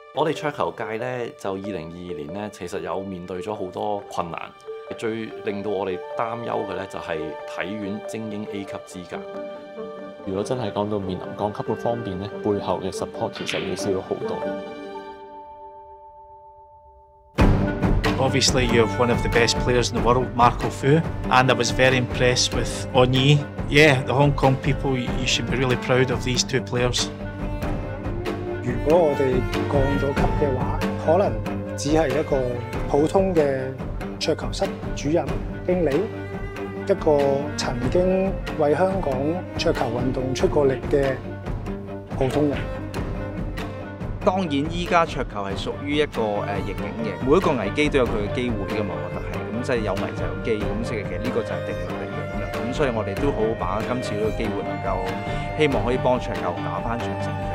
我哋桌球界咧，就2022年咧，其實有面對咗好多困難。最令到我哋擔憂嘅咧，就係體院精英 A 級資格。 如果真係講到面臨降級嘅方面咧，背後嘅 support 其實會少咗好多。 Obviously, you have one of the best players in the world, Marco Fu, and I was very impressed with Onyi. Yeah, the Hong Kong people, you should be really proud of these two players. 如果我哋降咗級嘅話，可能只係一個普通嘅桌球室主任、經理，一個曾經為香港桌球運動出過力嘅普通人。 當然，依家桌球係屬於一個逆境嘅，每一個危機都有佢嘅機會㗎嘛，我覺得係咁，即係有危就有機，咁所以其實呢個就係定律嚟嘅咁樣，咁所以我哋都好好把握今次呢個機會，能夠希望可以幫桌球打返場勝。